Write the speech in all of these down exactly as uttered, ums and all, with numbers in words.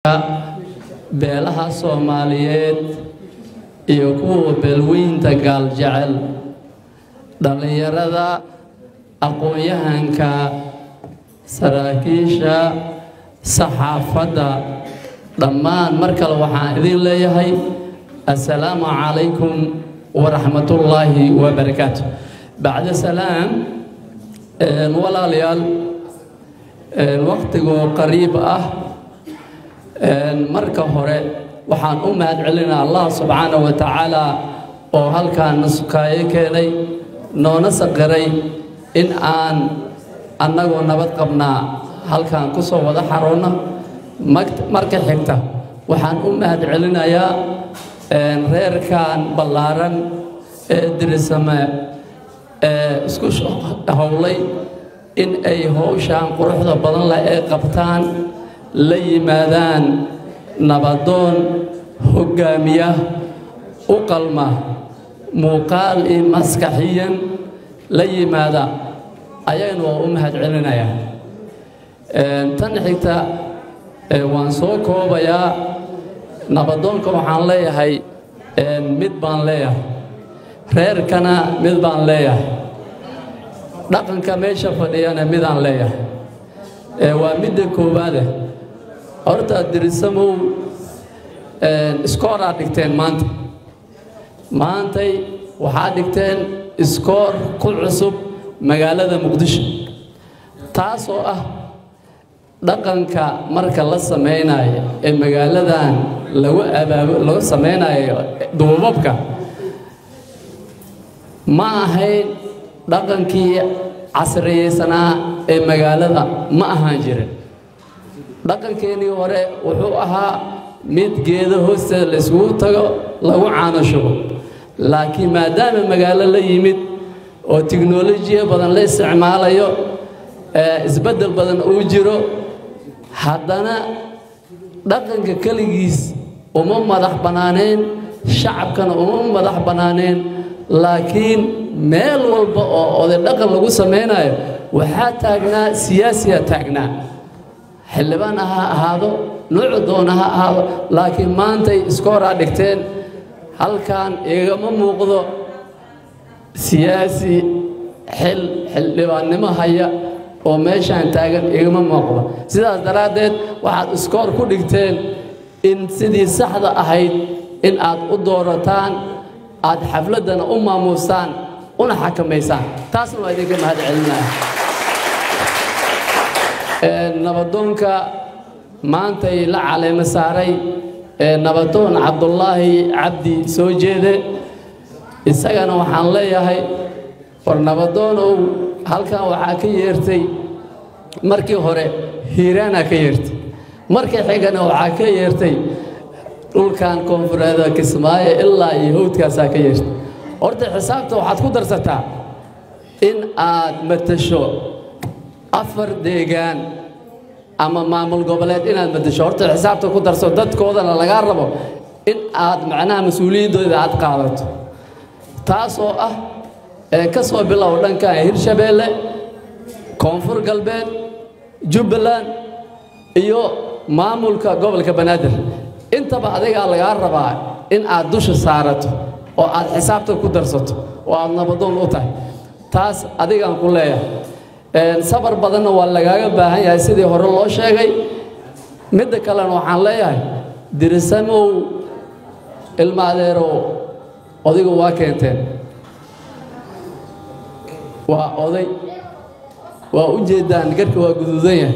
beelaha Soomaaliyeed iyo kuwa beelweynta gaal jecel dhalinyarada aqoon-yahanka saraakiisha saxaafadda dhammaan mar kale waxaan idin leeyahay assalaamu calaykum waraxmatullaahi wabarakaatuh bacda salaam walaalayaal waqtigoo qariib ah marka hore waxaan u mahadcelinaa Allah subxaanahu wa tacaala oo halkaan nasukaye keenay noona saqiray in aan annagoo nabad qabnaa halkaan ku soo wada xaroona marka xigta waxaan u mahadcelinayaa reerkan ballaaran ee dirisame ee isku howlay in ay hawshaan quruxda badan leh ee qabtaan la yimaadaan nabadoon hogaamiya u qalma muuqaal iyo maskaxiyan la yimaada ayaynu u mahadcelinayaa tan xigta waan soo koobayaa nabadoonka waxaan leeyahay mid baan leeyahay reerkana mid baan leeyahay dhaqanka meesha fadhiyana midaan leeyahay waa midda koowaade horta dirisamow iskooraa dhigteen maanta maantay waxaa dhigteen iskoor ku cusub magaalada muqdisho taasoo ah dhaqanka marka la samaynayo ee magaaladan lagu abaabo lagu samaynayo duubabka ma ahayn dhaqankii casriyeysanaa ee magaalada ma ahaan jirin dhaqankeenii hore wuxuu ahaa mid geedo hoosteeda la isugu tago lagu caano shubo laakiin maadaama magaalo la yimid oo tiknoolajiya badan la isticmaalayo isbeddel badan uu jiro haddana dhaqanka keligiis uma madax bannaaneen shacabkana uma madax bannaaneen laakiin meel walba oo oday dhaqan lagu samaynayo waxaa taagnaa siyaasiya taagnaa xildhibaan ha ahaado noocu doona ha ahaado laakiin maantay iskooraa dhigteen halkan igama muuqdo siyaasi xil xildhibaannimo haya oo meeshaan taagan igama muuqdo sidaas daraaddeed waxaad iskoor ku dhigteen in sidii saxda ahayd in aad u doorataan aad xafladdana u maamuustaan una xakamaysaan taasna waa idinka mahadcelinaya nabadoonka maantay la caleemo saaray nabadoon cabdullaahi cabdi soo jeede isagana waxaan leeyahay war nabadoonow halkan waxaa ka yeertay markii hore hiiraana ka yeertay markii xigana waxaa ka yeertay dhulkan koonfureed Kismaayo ilaa iyo hawdkaasaa ka yeertay horta xisaabta waxaad ku darsataa in aad matasho afar deegaan ama maamul goboleed inaad matasho horta xisaabta ku darso dadkoodana laga rabo in aad macnaha mas'uuliyadooda aad qaadato taasoo ah ee ka soo bilow dhanka Hirshabeelle koonfur galbeed Jubbaland iyo maamulka gobolka Banaadir intaba adiga laga rabaa in aad dusha saarato oo aad xisaabta ku darsato oo aad nabadoon u tahay taas adigaan ku leeyahay een sabar badanna waa lagaaga baahan yahay sidii hore loo sheegay mid kale waxaan leeyahay dirisamow ilmaadeero odigu waa keenteen waa oday waa u jeedaan garka waa guduudan yahay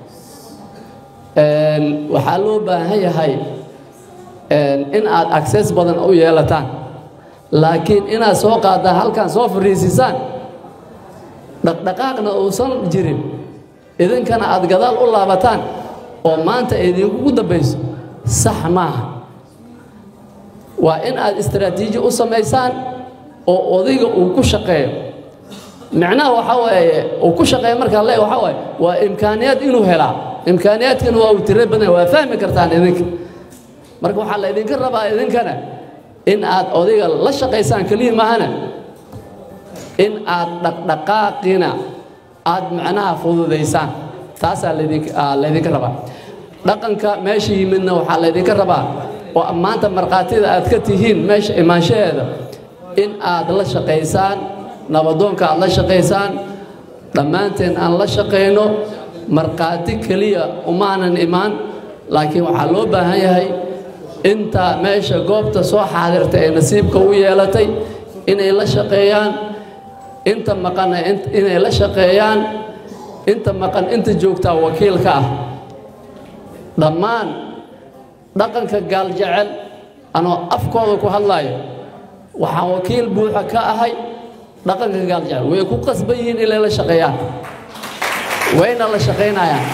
een waxaa loo baahan yahay een in aad access badan u yeelataan laakiin inaad soo qaadaan halkan soo fariisisaan dhaqdhaqaaqna uusan jirin idinkana aad gadaal u laabataan oo maanta idinku dambayso sax maaha waa in aad istiraatiiji u samaysaan oo odayga uu ku shaqeeyo macnaha waxa weeye uu ku shaqeeyo marka la waxa weeye waa imkaaniyad inuu helaa imkaaniyaadkan waa uu tiro badan waa fahmi kartaan idinka marka waxa la idinka rabaa idinkana in aad odayga la shaqeysaan kaliya maahana in aad dhaqdhaqaaqina aad macnaha fududeysaan taasaa la idinka rabaa dhaqanka meesha yimidna waxaa laydinka rabaa oo maanta marqaatida aad ka tihiin meesha imaanshaheeda in aad la shaqaysaan nabadoonka aad la shaqaysaan dhammaanteen aan la shaqayno marqaati keliya umaanan imaan laakiin waxaa loo baahan yahay inta meesha goobta soo xaadirta ee nasiibka u yeelatay inay la shaqeeyaan inta maqan inay la shaqeeyaan inta maqan inta joogta wakiilka ah dhammaan dhaqanka gaal jecel anoo afkooda ku hadlayo waxaan wakiil buuxa ka ahay dhaqanka gaal jecel way ku qasban yihiin inay la shaqeeyaan wayna la shaqeynayaan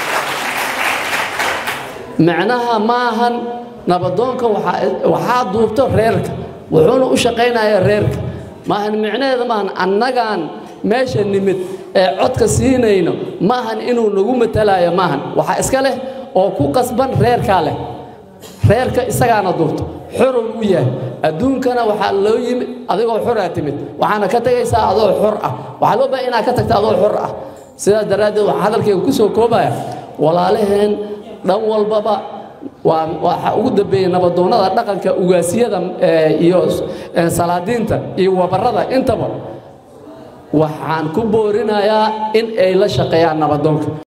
macnaha maahan nabadoonka waxaa duubto reerka wuxuuna u shaqeynayaa reerka maahan micnaheeda maahan annagaan meesha nimid ee codka siinayno maahan inuu nagu matalayo maahan waxaa iska leh oo ku qasban reerkaa leh reerka isagaana duubto xoruu u yahay adduunkana waxaa loo yimid adigoo xoraa timid waxaana ka tagaysaa adoo xor ah waxaa loo baahan inaad ka tagta adoo xor ah sidaas daraaddeed waxaa hadalkayga ku soo koobaya walaalaheen dhan walbaba waa waxa ugu dambeeyay nabadoonnada dhaqanka ugaasiyada iyo salaadiinta iyo wabarada intaba waxaan ku boorinayaa in ay la shaqeeyaan nabadoonka